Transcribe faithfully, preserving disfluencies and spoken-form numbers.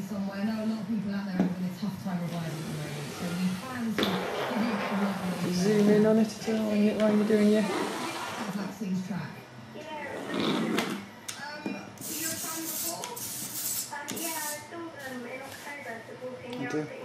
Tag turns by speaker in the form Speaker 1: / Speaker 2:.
Speaker 1: somewhere. I know a lot of people out there are having a tough time revising at the moment, so we plan to give you a lovely...
Speaker 2: Zoom in on it at all when you- when you're doing your...
Speaker 1: Vaccines track.
Speaker 3: Yeah.
Speaker 1: Um, were you a fan before?
Speaker 3: Um, yeah, I saw them in October supporting
Speaker 2: You
Speaker 3: the
Speaker 2: do?
Speaker 3: Arctic